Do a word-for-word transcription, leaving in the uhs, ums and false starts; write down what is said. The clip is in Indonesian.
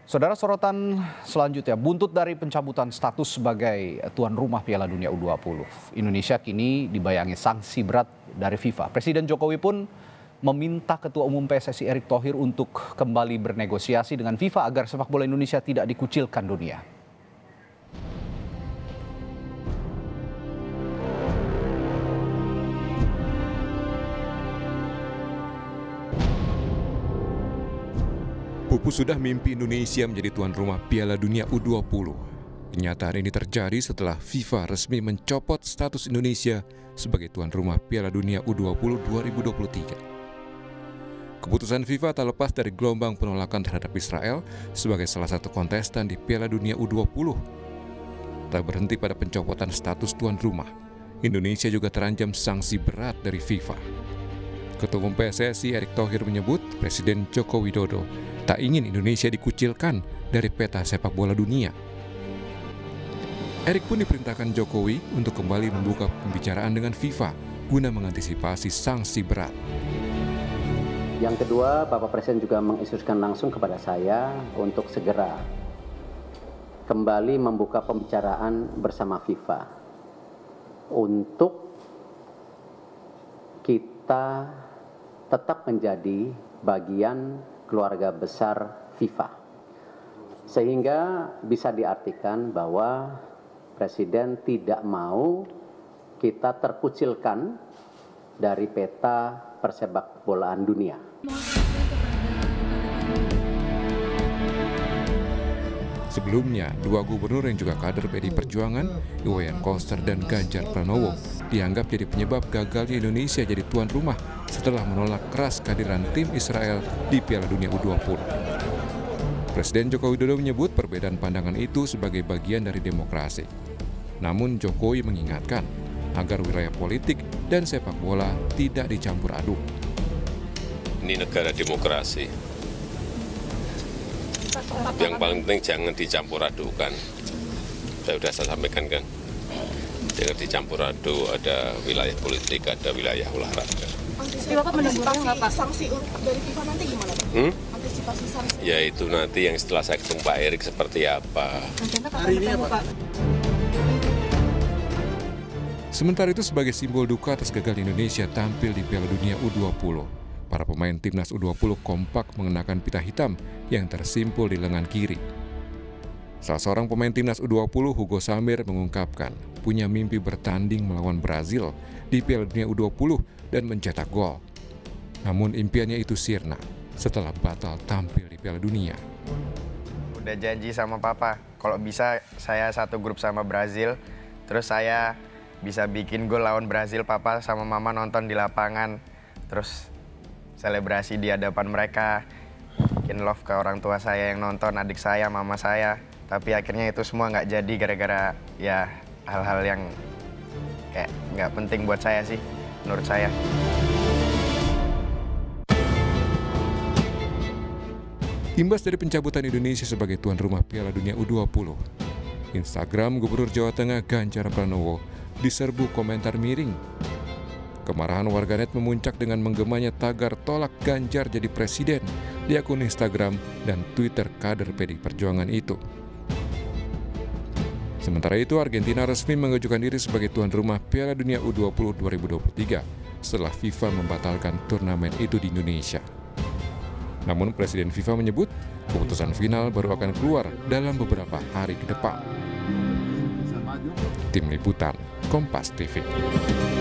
Saudara, sorotan selanjutnya, buntut dari pencabutan status sebagai tuan rumah Piala Dunia U dua puluh. Indonesia kini dibayangi sanksi berat dari FIFA. Presiden Jokowi pun meminta Ketua Umum P S S I Erick Thohir untuk kembali bernegosiasi dengan FIFA agar sepak bola Indonesia tidak dikucilkan dunia. Pupus sudah mimpi Indonesia menjadi tuan rumah Piala Dunia U dua puluh. Kenyataan ini terjadi setelah FIFA resmi mencopot status Indonesia sebagai tuan rumah Piala Dunia U dua puluh dua ribu dua puluh tiga. Keputusan FIFA tak lepas dari gelombang penolakan terhadap Israel sebagai salah satu kontestan di Piala Dunia U dua puluh. Tak berhenti pada pencopotan status tuan rumah, Indonesia juga terancam sanksi berat dari FIFA. Ketua Umum P S S I Erick Thohir menyebut Presiden Joko Widodo tak ingin Indonesia dikucilkan dari peta sepak bola dunia. Erick pun diperintahkan Jokowi untuk kembali membuka pembicaraan dengan FIFA guna mengantisipasi sanksi berat. Yang kedua, Bapak Presiden juga menginstruksikan langsung kepada saya untuk segera kembali membuka pembicaraan bersama FIFA untuk kita tetap menjadi bagian keluarga besar FIFA. Sehingga bisa diartikan bahwa Presiden tidak mau kita terkucilkan dari peta persepak bolaan dunia. Sebelumnya, dua gubernur yang juga kader P D I Perjuangan, Iwayan Koster dan Ganjar Pranowo, dianggap jadi penyebab gagalnya Indonesia jadi tuan rumah setelah menolak keras kehadiran tim Israel di Piala Dunia U dua puluh. Presiden Joko Widodo menyebut perbedaan pandangan itu sebagai bagian dari demokrasi. Namun Jokowi mengingatkan agar wilayah politik dan sepak bola tidak dicampur aduk. Ini negara demokrasi. Yang paling penting jangan dicampur adukan. Saya sudah saya sampaikan kan, jangan dicampur aduk, ada wilayah politik, ada wilayah olahraga. Antisipasi Bapak menentukan nggak Pak sanksi dari FIFA nanti gimana Pak? Hmm? Antisipasi sanksi? Ya itu nanti yang setelah saya ketemu Pak Erick seperti apa. Hari ini apa Pak? Sementara itu sebagai simbol duka atas gagal Indonesia tampil di Piala Dunia U dua puluh, para pemain timnas U dua puluh kompak mengenakan pita hitam yang tersimpul di lengan kiri. Salah seorang pemain timnas U dua puluh, Hugo Samir, mengungkapkan punya mimpi bertanding melawan Brazil di Piala Dunia U dua puluh dan mencetak gol. Namun impiannya itu sirna setelah batal tampil di Piala Dunia. Udah janji sama Papa, kalau bisa saya satu grup sama Brazil, terus saya bisa bikin gol lawan Brazil. Papa sama Mama nonton di lapangan, terus selebrasi di hadapan mereka, bikin love ke orang tua saya yang nonton, adik saya, mama saya. Tapi akhirnya itu semua nggak jadi gara-gara ya hal-hal yang kayak nggak penting buat saya sih, menurut saya. Imbas dari pencabutan Indonesia sebagai tuan rumah Piala Dunia U dua puluh, Instagram Gubernur Jawa Tengah Ganjar Pranowo diserbu komentar miring. Kemarahan warganet memuncak dengan menggemanya tagar tolak Ganjar jadi presiden di akun Instagram dan Twitter kader P D I Perjuangan itu. Sementara itu, Argentina resmi mengajukan diri sebagai tuan rumah Piala Dunia U dua puluh dua ribu dua puluh tiga setelah FIFA membatalkan turnamen itu di Indonesia. Namun Presiden FIFA menyebut keputusan final baru akan keluar dalam beberapa hari ke depan. Tim Liputan Kompas T V.